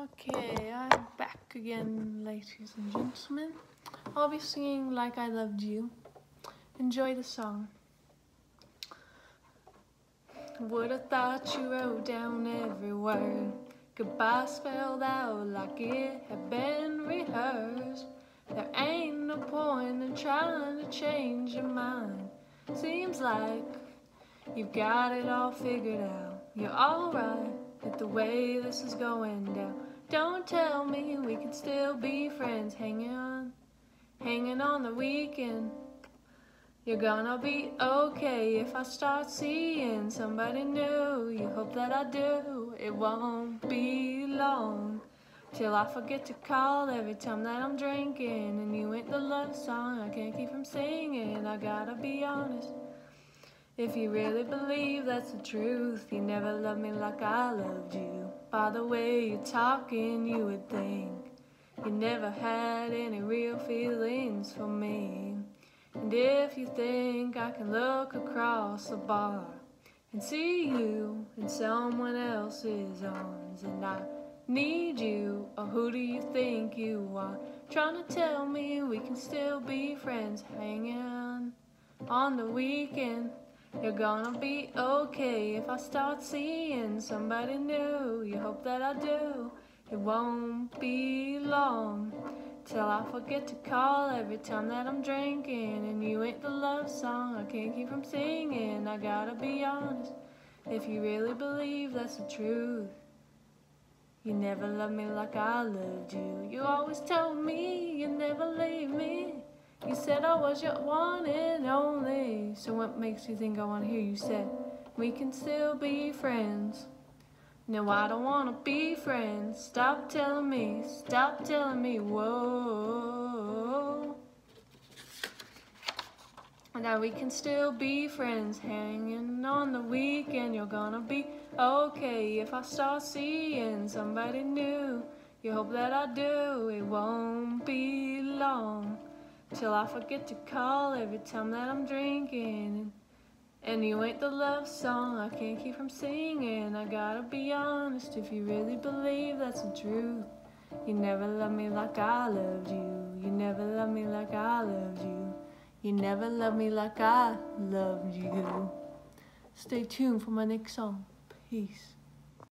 Okay, I'm back again, ladies and gentlemen. I'll be singing Like I Loved You. Enjoy the song. Would've thought you wrote down every word. Goodbye spelled out like it had been rehearsed. There ain't no point in trying to change your mind. Seems like you've got it all figured out. You're alright with the way this is going down. Don't tell me we can still be friends, hanging on the weekend. You're gonna be okay if I start seeing somebody new. You hope that I do. It won't be long till I forget to call every time that I'm drinking. And you ain't the love song I can't keep from singing. I gotta be honest. If you really believe that's the truth, you never loved me like I loved you. By the way you're talking, you would think you never had any real feelings for me. And if you think I can look across the bar and see you in someone else's arms, and I need you, or who do you think you are? Trying to tell me we can still be friends, hanging on the weekend. You're gonna be okay if I start seeing somebody new. You hope that I do. It won't be long till I forget to call every time that I'm drinking. And you ain't the love song I can't keep from singing. I gotta be honest. If you really believe that's the truth, you never loved me like I loved you. You always told me you'd never leave me. You said I was your one and only. So what makes you think I want to hear you say we can still be friends? No, I don't want to be friends. Stop telling me, whoa, that we can still be friends, hanging on the weekend. You're gonna be okay if I start seeing somebody new. You hope that I do. It won't be long till I forget to call every time that I'm drinking. And you ain't the love song I can't keep from singing. I gotta be honest, if you really believe that's the truth, you never loved me like I loved you. You never loved me like I loved you. You never loved me like I loved you. Stay tuned for my next song. Peace.